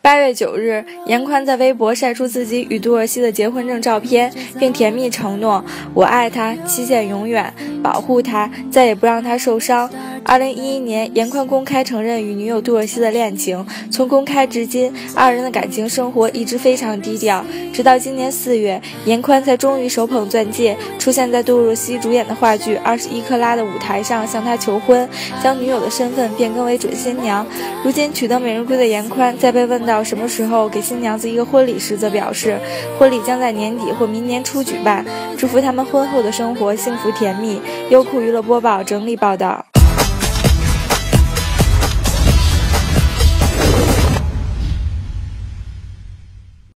8月9日，严宽在微博晒出自己与杜尔希的结婚证照片，并甜蜜承诺：“我爱他，期限永远，保护他，再也不让他受伤。”2011年，严宽公开承认与女友杜尔希的恋情。从公开至今，二人的感情生活一直非常低调。直到今年4月，严宽才终于手捧钻戒，出现在杜尔希主演的话剧《21克拉》的舞台上，向他求婚，将女友的身份变更为准新娘。如今取得美人归的严宽，在被问到什么时候给新娘子一个婚礼时，则表示婚礼将在年底或明年初举办，祝福他们婚后的生活幸福甜蜜。优酷娱乐播报整理报道。